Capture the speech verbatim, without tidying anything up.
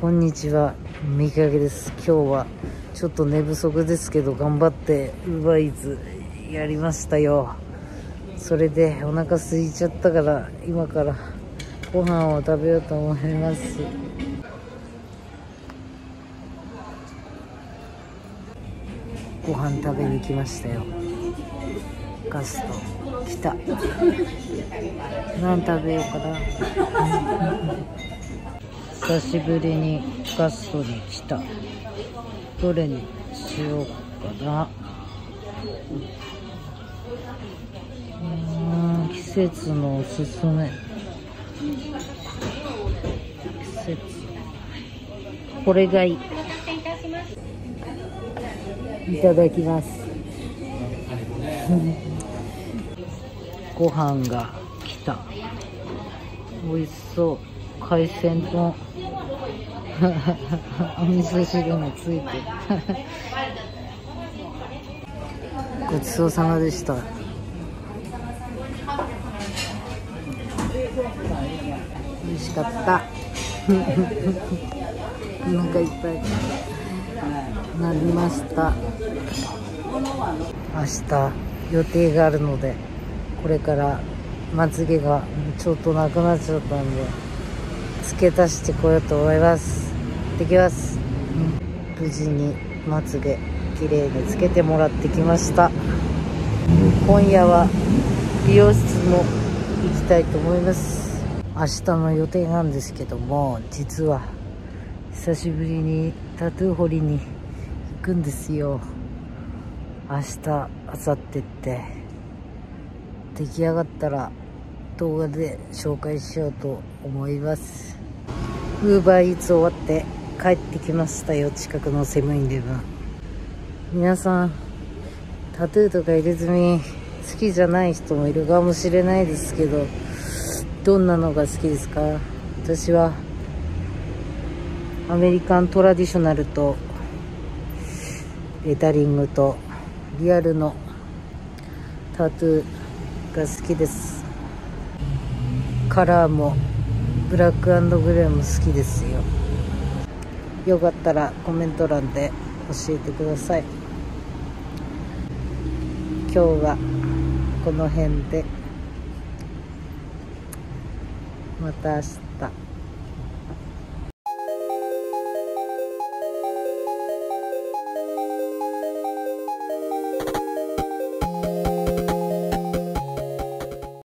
こんにちは、みかけです。今日はちょっと寝不足ですけど頑張ってウーバーイーツやりましたよ。それでお腹空いちゃったから今からご飯を食べようと思います。ご飯食べに来ましたよ。ガスト来た。何食べようかな。久しぶりにガストに来た。どれにしようかな。うーん、季節のおすすめ。季節。これがいい。いただきます。ご飯が来た。美味しそう。海鮮丼。お味噌汁もついてる。ごちそうさまでした。美味しかった。お腹いっぱいなりました。明日予定があるので、これからまつげがちょっとなくなっちゃったんで付け足してこようと思います。できます。無事にまつげきれいにつけてもらってきました。今夜は美容室も行きたいと思います。明日の予定なんですけども、実は久しぶりにタトゥー彫りに行くんですよ。明日明後日って出来上がったら動画で紹介しようと思います。ウーバーイーツ終わって帰ってきましたよ。近くのセブンイレブン。皆さんタトゥーとか入れ墨好きじゃない人もいるかもしれないですけど、どんなのが好きですか？私はアメリカントラディショナルとレタリングとリアルのタトゥーが好きです。カラーもブラック&グレーも好きですよ。よかったらコメント欄で教えてください。今日はこの辺で、また明日。